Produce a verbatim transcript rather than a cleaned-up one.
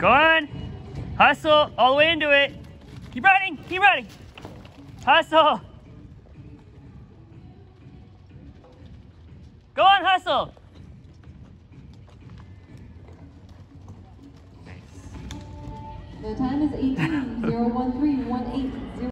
Go on. Hustle all the way into it. Keep running. Keep running. Hustle. Go on, hustle. The time is eighteen, zero one three one eight.